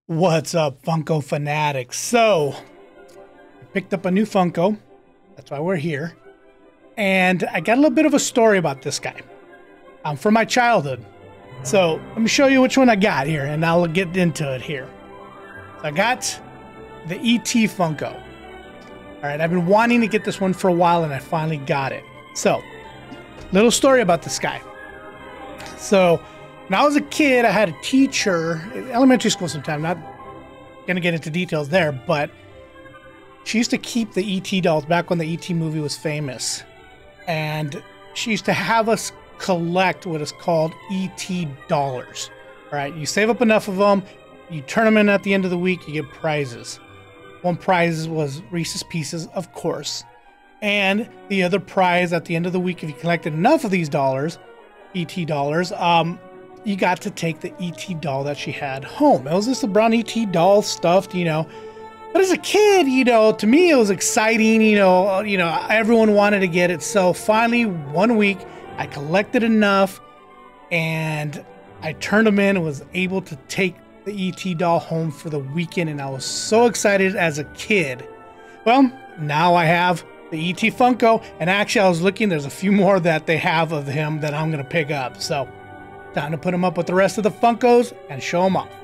What's up, Funko fanatics? So, I picked up a new Funko. That's why we're here. And I got a little bit of a story about this guy from my childhood. So, let me show you which one I got here, and I'll get into it here. So I got the E.T. Funko. All right, I've been wanting to get this one for a while, and I finally got it. So, little story about this guy. So, when I was a kid, I had a teacher, in elementary school sometime, not going to get into details there, but she used to keep the E.T. dolls back when the E.T. movie was famous. And she used to have us collect what is called E.T. dollars. All right, you save up enough of them, you turn them in at the end of the week, you get prizes. One prize was Reese's Pieces, of course. And the other prize at the end of the week, if you collected enough of these dollars, E.T. dollars, you got to take the E.T. doll that she had home. It was just a brown E.T. doll stuffed, you know. But as a kid, you know, to me it was exciting, you know, everyone wanted to get it. So finally, one week, I collected enough and I turned them in and was able to take the E.T. doll home for the weekend. And I was so excited as a kid. Well, now I have the E.T. Funko. And actually, I was looking, there's a few more that they have of him that I'm going to pick up. So time to put them up with the rest of the Funkos and show them off.